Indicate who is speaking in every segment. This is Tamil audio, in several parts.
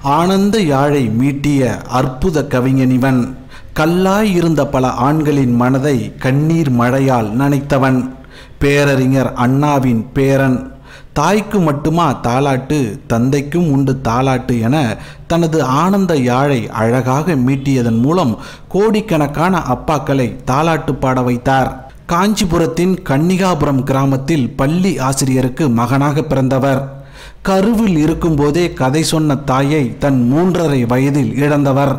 Speaker 1: ஆனந்த யாழை மீட்டிய அற்புத கவிஞன் இவன். கல்லாய் இருந்த பல ஆண்களின் மனதை கண்ணீர் மழையால் நனைத்தவன். பேரறிஞர் அண்ணாவின் பேரன். தாய்க்கு மட்டுமா தாலாட்டு, தந்தைக்கும் உண்டு தாலாட்டு என தனது ஆனந்த யாழை அழகாக மீட்டியதன் மூலம் கோடிக்கணக்கான அப்பாக்களை தாலாட்டு பாட வைத்தார். காஞ்சிபுரத்தின் கன்னிகாபுரம் கிராமத்தில் பள்ளி ஆசிரியருக்கு மகனாக பிறந்தவர். கருவில் இருக்கும்போதே கதை சொன்ன தாயை தன் 3.5 வயதில் இழந்தவர்.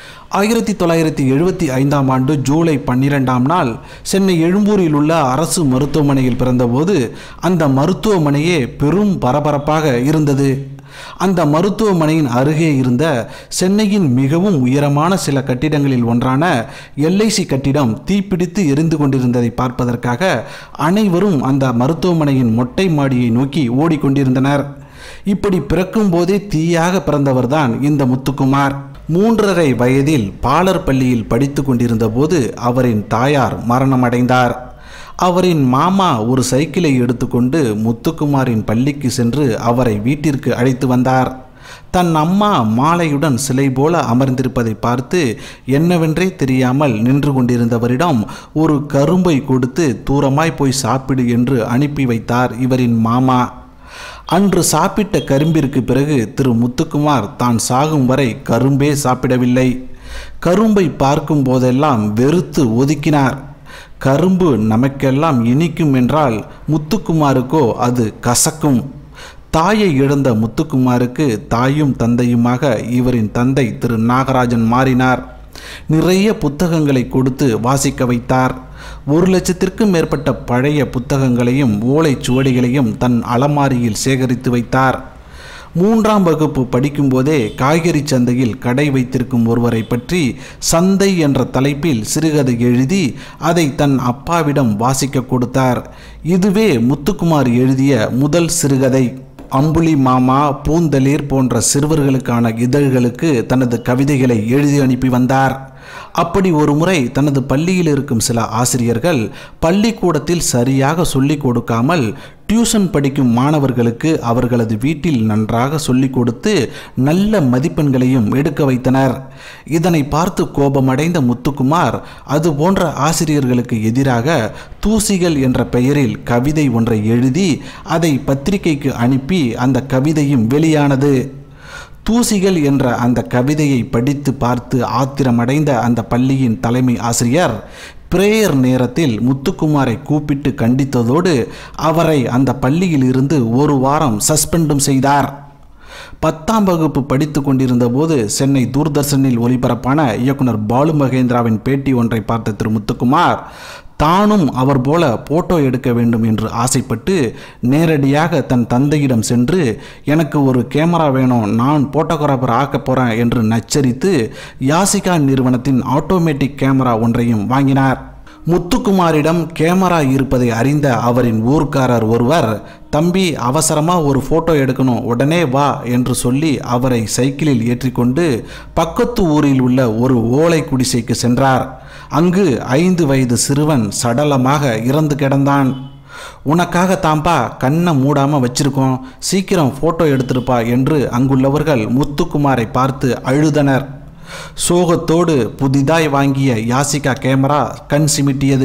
Speaker 1: 1975ஆம் ஆண்டு ஜூலை 12ஆம் நாள் சென்னை எழும்பூரில் உள்ள அரசு மருத்துவமனையில் பிறந்தபோது அந்த மருத்துவமனையே பெரும் பரபரப்பாக இருந்தது. அந்த மருத்துவமனையின் அருகே இருந்த சென்னையின் மிகவும் உயரமான சில கட்டிடங்களில் ஒன்றான LIC கட்டிடம் தீப்பிடித்து எரிந்து கொண்டிருந்ததை பார்ப்பதற்காக அனைவரும் அந்த மருத்துவமனையின் மொட்டை மாடியை நோக்கி ஓடிக்கொண்டிருந்தனர். இப்படி பிறக்கும் போதே தீயாக பிறந்தவர்தான் இந்த முத்துக்குமார். 3.5 வயதில் பாலர் பள்ளியில் படித்து கொண்டிருந்த போது அவரின் தாயார் மரணமடைந்தார். அவரின் மாமா ஒரு சைக்கிளை எடுத்துக்கொண்டு முத்துக்குமாரின் பள்ளிக்கு சென்று அவரை வீட்டிற்கு அழைத்து வந்தார். தன் அம்மா மாலையுடன் சிலை போல அமர்ந்திருப்பதை பார்த்து என்னவென்றே தெரியாமல் நின்று கொண்டிருந்தவரிடம் ஒரு கரும்பை கொடுத்து தூரமாய் போய் சாப்பிடு என்று அனுப்பி வைத்தார் இவரின் மாமா. அன்று சாப்பிட்ட கரும்பிற்கு பிறகு திரு முத்துக்குமார் தான் சாகும் வரை கரும்பே சாப்பிடவில்லை. கரும்பை பார்க்கும் போதெல்லாம் வெறுத்து ஒதுக்கினார். கரும்பு நமக்கெல்லாம் இனிக்கும் என்றால் முத்துக்குமாருக்கோ அது கசக்கும். தாயை இழந்த முத்துக்குமாருக்கு தாயும் தந்தையுமாக இவரின் தந்தை திரு நாகராஜன் மாறினார். நிறைய புத்தகங்களை கொடுத்து வாசிக்க வைத்தார். 1,00,000க்கும் மேற்பட்ட பழைய புத்தகங்களையும் ஓலைச்சுவடிகளையும் தன் அலமாரியில் சேகரித்து வைத்தார். 3ஆம் வகுப்பு படிக்கும்போதே காய்கறி சந்தையில் கடை வைத்திருக்கும் ஒருவரை பற்றி சந்தை என்ற தலைப்பில் சிறுகதை எழுதி அதை தன் அப்பாவிடம் வாசிக்க கொடுத்தார். இதுவே முத்துக்குமார் எழுதிய முதல் சிறுகதை. அம்புலி மாமா, பூந்தளிர் போன்ற சிறுவர்களுக்கான இதழ்களுக்கு தனது கவிதைகளை எழுதி அனுப்பி வந்தார். அப்படி ஒரு முறை தனது பள்ளியில் இருக்கும் சில ஆசிரியர்கள் பள்ளிக்கூடத்தில் சரியாக சொல்லிக் கொடுக்காமல் டியூஷன் படிக்கும் மாணவர்களுக்கு அவர்களது வீட்டில் நன்றாக சொல்லிக் கொடுத்து நல்ல மதிப்பெண்களையும் எடுக்க வைத்தனர். இதனை பார்த்து கோபமடைந்த முத்துக்குமார் அது போன்ற ஆசிரியர்களுக்கு எதிராக தூசிகள் என்ற பெயரில் கவிதை ஒன்றை எழுதி அதை பத்திரிகைக்கு அனுப்பி அந்த கவிதையும் வெளியானது. தூசிகள் என்ற அந்த கவிதையை படித்து பார்த்து ஆத்திரமடைந்த அந்த பள்ளியின் தலைமை ஆசிரியர் பிரேயர் நேரத்தில் முத்துக்குமாரை கூப்பிட்டு கண்டித்ததோடு அவரை அந்த பள்ளியில் இருந்து 1 வாரம் சஸ்பெண்டும் செய்தார். 10ஆம் வகுப்பு படித்து கொண்டிருந்த போது சென்னை தூர்தர்ஷனில் ஒளிபரப்பான இயக்குனர் பாலு மகேந்திராவின் பேட்டி ஒன்றை பார்த்த திரு முத்துக்குமார் தானும் அவர் போல போட்டோ எடுக்க வேண்டும் என்று ஆசைப்பட்டு நேரடியாக தன் தந்தையிடம் சென்று எனக்கு ஒரு கேமரா வேணும், நான் போட்டோகிராஃபர் ஆக்க போகிறேன் என்று நச்சரித்து யாசிகா நிறுவனத்தின் ஆட்டோமேட்டிக் கேமரா ஒன்றையும் வாங்கினார். முத்துக்குமாரிடம் கேமரா இருப்பதை அறிந்த அவரின் ஊர்க்காரர் ஒருவர், தம்பி அவசரமாக ஒரு ஃபோட்டோ எடுக்கணும், உடனே வா என்று சொல்லி அவரை சைக்கிளில் ஏற்றிக்கொண்டு பக்கத்து ஊரில் உள்ள ஒரு ஓலை குடிசைக்கு சென்றார். அங்கு 5 வயது சிறுவன் சடலமாக இறந்து கிடந்தான். உனக்காக தாம்பா கண்ணை மூடாமல் வச்சிருக்கோம், சீக்கிரம் ஃபோட்டோ எடுத்திருப்பா என்று அங்குள்ளவர்கள் முத்துக்குமாரை பார்த்து அழுதனர். சோகத்தோடு புதிதாய் வாங்கிய யாசிகா கேமரா கண் சிமிட்டியது.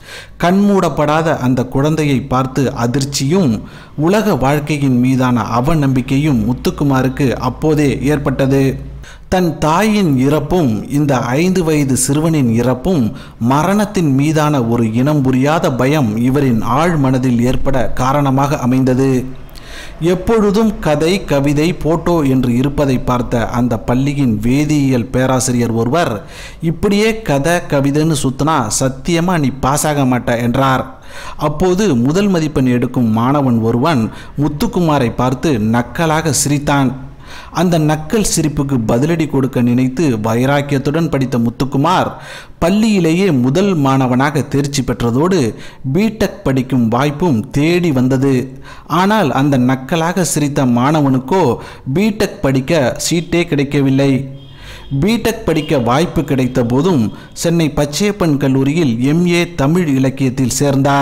Speaker 1: கண்மூடப்படாத அந்த குழந்தையை பார்த்து அதிர்ச்சியும் உலக வாழ்க்கையின் மீதான அவநம்பிக்கையும் முத்துக்குமாருக்கு அப்போதே ஏற்பட்டது. தன் தாயின் இறப்பும் இந்த 5 வயது சிறுவனின் இறப்பும் மரணத்தின் மீதான ஒரு இனம் புரியாத பயம் இவரின் ஆழ் மனதில் ஏற்பட காரணமாக அமைந்தது. எப்பொழுதும் கதை, கவிதை, போட்டோ என்று இருப்பதை பார்த்த அந்த பள்ளியின் வேதியியல் பேராசிரியர் ஒருவர், இப்படியே கதை கவிதைன்னு சுத்தினா சத்தியமா நீ பாஸ் ஆக மாட்ட என்றார். அப்போது முதல் மதிப்பெண் எடுக்கும் மாணவன் ஒருவன் முத்துக்குமாரை பார்த்து நக்கலாக சிரித்தான். அந்த நக்கல் சிரிப்புக்கு பதிலடி கொடுக்க நினைத்து வைராக்கியத்துடன் படித்த முத்துக்குமார் பள்ளியிலேயே முதல் மாணவனாக தேர்ச்சி பெற்றதோடு பிடெக் படிக்கும் வாய்ப்பும் தேடி வந்தது. ஆனால் அந்த நக்கலாக சிரித்த மாணவனுக்கோ பிடெக் படிக்க சீட்டே கிடைக்கவில்லை. பிடெக் படிக்க வாய்ப்பு கிடைத்த போதும் சென்னை பச்சையப்பன் கல்லூரியில் MA தமிழ் இலக்கியத்தில் சேர்ந்தார்.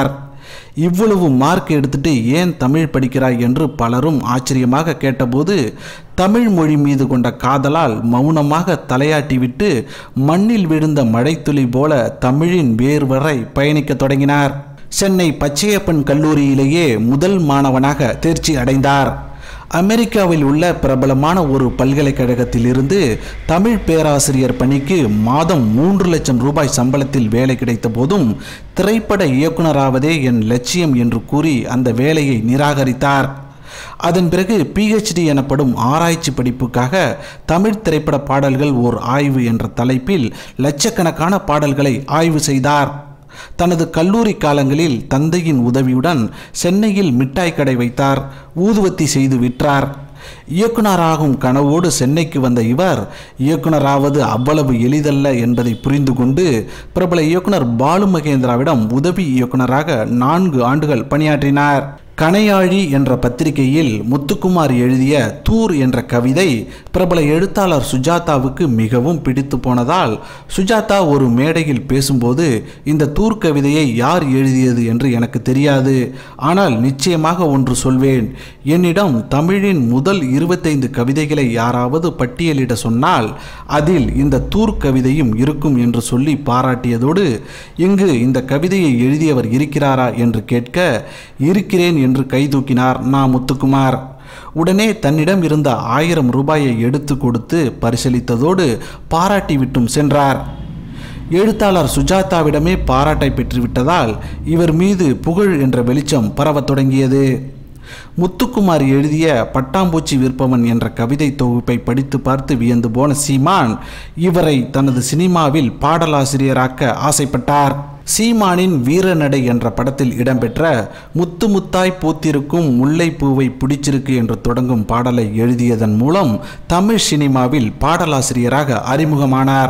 Speaker 1: இவ்வளவு மார்க் எடுத்துட்டு ஏன் தமிழ் படிக்கிறாய் என்று பலரும் ஆச்சரியமாக கேட்டபோது தமிழ் மொழி மீது கொண்ட காதலால் மௌனமாக தலையாட்டிவிட்டு மண்ணில் விழுந்த மழைத்துளி போல தமிழின் வேர் வரை பயணிக்க தொடங்கினார். சென்னை பச்சையப்பன் கல்லூரியிலேயே முதல் மாணவனாக தேர்ச்சி அடைந்தார். அமெரிக்காவில் உள்ள பிரபலமான ஒரு பல்கலைக்கழகத்தில் இருந்து தமிழ் பேராசிரியர் பணிக்கு மாதம் 3 லட்சம் ரூபாய் சம்பளத்தில் வேலை கிடைத்த போதும் திரைப்பட இயக்குனராவதே என் லட்சியம் என்று கூறி அந்த வேலையை நிராகரித்தார். அதன் பிறகு PhD எனப்படும் ஆராய்ச்சி படிப்புக்காக தமிழ் திரைப்பட பாடல்கள் ஓர் ஆய்வு என்ற தலைப்பில் லட்சக்கணக்கான பாடல்களை ஆய்வு செய்தார். தனது கல்லூரி காலங்களில் தந்தையின் உதவியுடன் சென்னையில் மிட்டாய் கடை வைத்தார். ஊதுவத்தி செய்து விற்றார். இயக்குனராகும் கனவோடு சென்னைக்கு வந்த இவர் இயக்குனராவது அவ்வளவு எளிதல்ல என்பதை புரிந்து கொண்டு பிரபல இயக்குனர் பாலு மகேந்திராவிடம் உதவி இயக்குனராக 4 ஆண்டுகள் பணியாற்றினார். கணையாழி என்ற பத்திரிகையில் முத்துக்குமார் எழுதிய தூர் என்ற கவிதை பிரபல எழுத்தாளர் சுஜாதாவுக்கு மிகவும் பிடித்து போனதால் சுஜாதா ஒரு மேடையில் பேசும்போது இந்த தூர் கவிதையை யார் எழுதியது என்று எனக்கு தெரியாது, ஆனால் நிச்சயமாக ஒன்று சொல்வேன், என்னிடம் தமிழின் முதல் 25 கவிதைகளை யாராவது பட்டியலிட சொன்னால் அதில் இந்த தூர் கவிதையும் இருக்கும் என்று சொல்லி பாராட்டியதோடு இங்கு இந்த கவிதையை எழுதியவர் இருக்கிறாரா என்று கேட்க இருக்கிறேன் என்று கைதூக்கினார் முத்துக்குமார். உடனே தன்னிடம் இருந்த 1000 ரூபாயை எடுத்து கொடுத்து பரிசளித்ததோடு பாராட்டிவிட்டும் சென்றார். எழுத்தாளர் சுஜாதாவிடமே பாராட்டை பெற்றுவிட்டதால் இவர் மீது புகழ் என்ற வெளிச்சம் பரவத் தொடங்கியது. முத்துக்குமார் எழுதிய பட்டாம்பூச்சி விற்பவன் என்ற கவிதை தொகுப்பை படித்து பார்த்து வியந்து போன சீமான் இவரை தனது சினிமாவில் பாடலாசிரியராக்க ஆசைப்பட்டார். சீமானின் வீரநடை என்ற படத்தில் இடம்பெற்ற முத்து முத்தாய் பூத்திருக்கும் முல்லை பூவை பிடிச்சிருக்கு என்று தொடங்கும் பாடலை எழுதியதன் மூலம் தமிழ் சினிமாவில் பாடலாசிரியராக அறிமுகமானார்.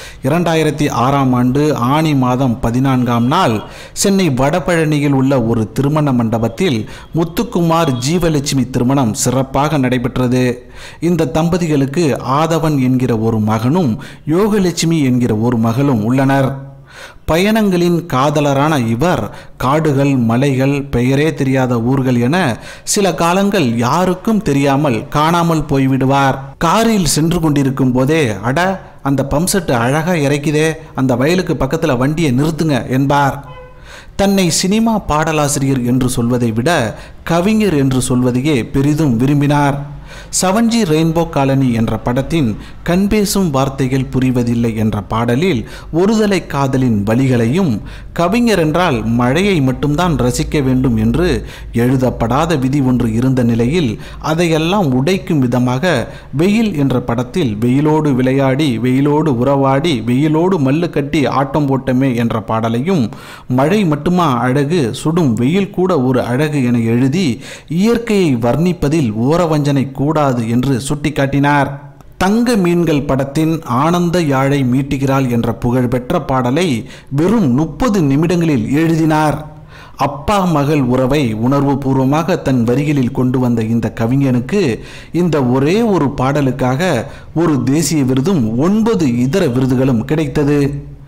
Speaker 1: 2006ஆம் ஆண்டு ஆனி மாதம் 14ஆம் நாள் சென்னை வடபழனியில் உள்ள ஒரு திருமண மண்டபத்தில் முத்துக்குமார் ஜீவலட்சுமி திருமணம் சிறப்பாக நடைபெற்றது. இந்த தம்பதிகளுக்கு ஆதவன் என்கிற ஒரு மகனும் யோகலட்சுமி என்கிற ஒரு மகளும் உள்ளனர். பயணங்களின் காதலரான இவர் காடுகள், மலைகள், பெயரே தெரியாத ஊர்கள் என சில காலங்கள் யாருக்கும் தெரியாமல் காணாமல் போய்விடுவார். காரில் சென்று கொண்டிருக்கும் போதே அட அந்த பம்ப்செட் அழகா இறைக்குதே, அந்த வயலுக்கு பக்கத்தில் வண்டியை நிறுத்துங்க என்பார். தன்னை சினிமா பாடலாசிரியர் என்று சொல்வதை விட கவிஞர் என்று சொல்வதையே பெரிதும் விரும்பினார். 7G ரெயின்போ காலனி என்ற படத்தின் கண் பேசும் வார்த்தைகள் புரிவதில்லை என்ற பாடலில் ஒருதலை காதலின் வலிகளையும் கவிஞர் என்றால் மழையை மட்டும்தான் ரசிக்க வேண்டும் என்று எழுதப்படாத விதி ஒன்று இருந்த நிலையில் அதையெல்லாம் உடைக்கும் விதமாக வெயில் என்ற படத்தில் வெயிலோடு விளையாடி, வெயிலோடு உறவாடி, வெயிலோடு மல்லு கட்டி ஆட்டம் போட்டமே என்ற பாடலையும் மழை மட்டுமா அழகு, சுடும் வெயில் கூட ஒரு அழகு என எழுதி இயற்கையை வர்ணிப்பதில் ஓரவஞ்சனை கூடாது என்று சுட்டிக்காட்டினார். தங்க மீன்கள் படத்தின் ஆனந்த யாழை மீட்டுகிறாள் என்ற புகழ்பெற்ற பாடலை வெறும் 30 நிமிடங்களில் எழுதினார். அப்பா மகள் உறவை உணர்வு பூர்வமாக தன் வரிகளில் கொண்டு வந்த இந்த கவிஞனுக்கு இந்த ஒரே ஒரு பாடலுக்காக ஒரு தேசிய விருதும் 9 இதர விருதுகளும் கிடைத்தது.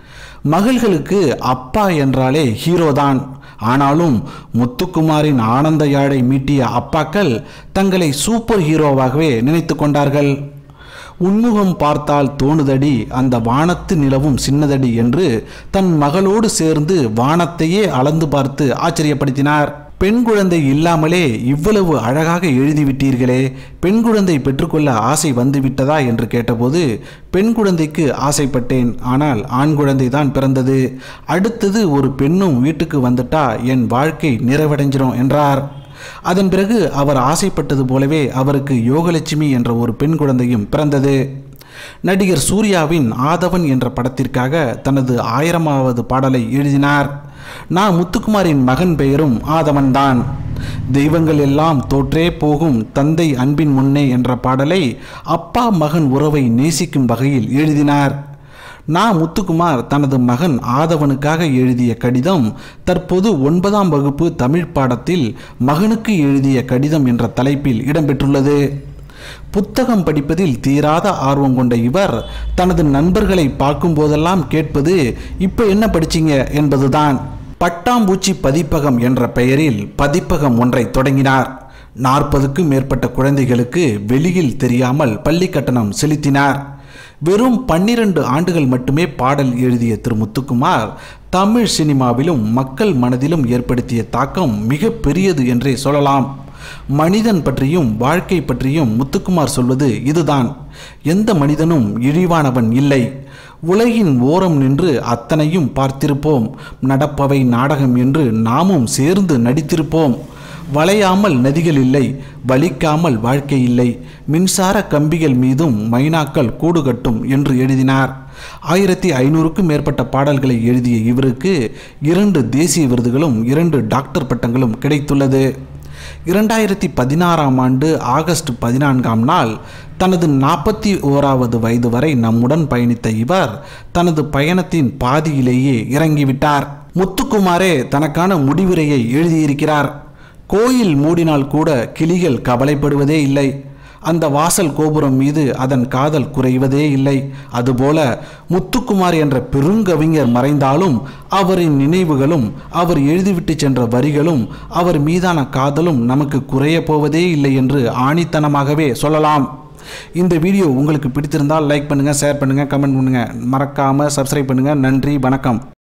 Speaker 1: மகள்களுக்கு அப்பா என்றாலே ஹீரோதான். ஆனாலும் முத்துக்குமாரின் ஆனந்த யாழை மீட்டிய அப்பாக்கள் தங்களை சூப்பர் ஹீரோவாகவே நினைத்து கொண்டார்கள். உன்முகம் பார்த்தால் தோணுதடி அந்த வானத்து நிலவும் சின்னதடி என்று தன் மகளோடு சேர்ந்து வானத்தையே அளந்து பார்த்து ஆச்சரியப்படுத்தினார். பெண் குழந்தை இல்லாமலே இவ்வளவு அழகாக எழுதிவிட்டீர்களே, பெண் குழந்தை பெற்றுக்கொள்ள ஆசை வந்துவிட்டதா என்று கேட்டபோது பெண் குழந்தைக்கு ஆசைப்பட்டேன், ஆனால் ஆண் குழந்தை தான் பிறந்தது, அடுத்தது ஒரு பெண்ணும் வீட்டுக்கு வந்துட்டா என் வாழ்க்கை நிறைவடைஞ்சிரும் என்றார். அதன் பிறகு அவர் ஆசைப்பட்டது போலவே அவருக்கு யோகலட்சுமி என்ற ஒரு பெண் குழந்தையும் பிறந்தது. நடிகர் சூர்யாவின் ஆதவன் என்ற படத்திற்காக தனது 1000வது பாடலை எழுதினார். முத்துக்குமாரின் மகன் பெயரும் ஆதவன்தான். தெய்வங்கள் எல்லாம் தோற்றே போகும் தந்தை அன்பின் முன்னே என்ற பாடலை அப்பா மகன் உறவை நேசிக்கும் வகையில் எழுதினார். முத்துக்குமார் தனது மகன் ஆதவனுக்காக எழுதிய கடிதம் தற்போது 9ஆம் வகுப்பு தமிழ் பாடத்தில் மகனுக்கு எழுதிய கடிதம் என்ற தலைப்பில் இடம்பெற்றுள்ளது. புத்தகம் படிப்பதில் தீராத ஆர்வம் கொண்ட இவர் தனது நண்பர்களை பார்க்கும் போதெல்லாம் கேட்பது இப்ப என்ன படிச்சீங்க என்பதுதான். பட்டாம்பூச்சி பதிப்பகம் என்ற பெயரில் பதிப்பகம் ஒன்றை தொடங்கினார். 40க்கும் மேற்பட்ட குழந்தைகளுக்கு வெளியில் தெரியாமல் பள்ளி கட்டணம் செலுத்தினார். வெறும் 12 ஆண்டுகள் மட்டுமே பாடல் எழுதிய திரு முத்துக்குமார் தமிழ் சினிமாவிலும் மக்கள் மனதிலும் ஏற்படுத்திய தாக்கம் மிக பெரியது என்றே சொல்லலாம். மனிதன் பற்றியும் வாழ்க்கை பற்றியும் முத்துக்குமார் சொல்வது இதுதான்: எந்த மனிதனும் இழிவானவன் இல்லை. உலகின் ஓரம் நின்று அத்தனையும் பார்த்திருப்போம். நடப்பவை நாடகம் என்று நாமும் சேர்ந்து நடித்திருப்போம். வளையாமல் நதிகள் இல்லை, வலிக்காமல் வாழ்க்கை இல்லை. மின்சார கம்பிகள் மீதும் மைனாக்கள் கூடு கட்டும் என்று எழுதினார். 1500க்கும் மேற்பட்ட பாடல்களை எழுதிய இவருக்கு 2 தேசிய விருதுகளும் 2 டாக்டர் பட்டங்களும் கிடைத்துள்ளது. 2016ஆம் ஆண்டு ஆகஸ்ட் 14ஆம் நாள் தனது 41வது வயது வரை நம்முடன் பயணித்த இவர் தனது பயணத்தின் பாதியிலேயே இறங்கிவிட்டார். முத்துக்குமாரே தனக்கான முடிவுரையை எழுதியிருக்கிறார். கோயில் மூடினால் கூட கிளிகள் கவலைப்படுவதே இல்லை. அந்த வாசல் கோபுரம் மீது அதன் காதல் குறைவதே இல்லை. அதுபோல முத்துக்குமார் என்ற பெருங்கவிஞர் மறைந்தாலும் அவரின் நினைவுகளும் அவர் எழுதிவிட்டு சென்ற வரிகளும் அவர் மீதான காதலும் நமக்கு குறைய போவதே இல்லை என்று ஆணித்தனமாகவே சொல்லலாம். இந்த வீடியோ உங்களுக்கு பிடித்திருந்தால் லைக் பண்ணுங்கள், ஷேர் பண்ணுங்கள், கமெண்ட் பண்ணுங்கள். மறக்காமல் சப்ஸ்கிரைப் பண்ணுங்கள். நன்றி, வணக்கம்.